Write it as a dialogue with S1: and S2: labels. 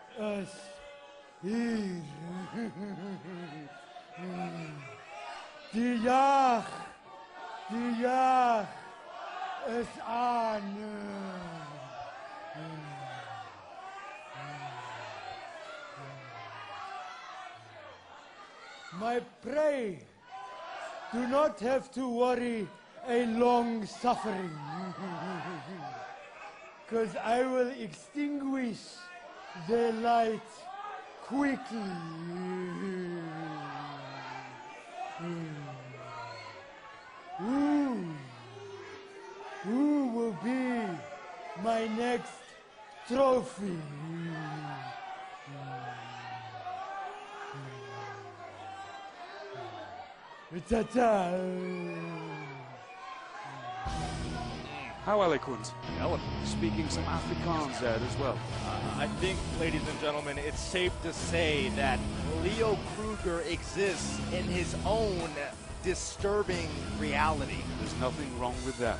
S1: is hier. Die jaag is aan. My prey do not have to worry a long suffering, because I will extinguish the light quickly. Who will be my next trophy? Ta-ta.
S2: How eloquent. Speaking some Afrikaans there as well.
S3: I think, ladies and gentlemen, it's safe to say that Leo Kruger exists in his own disturbing reality.
S2: There's nothing wrong with that.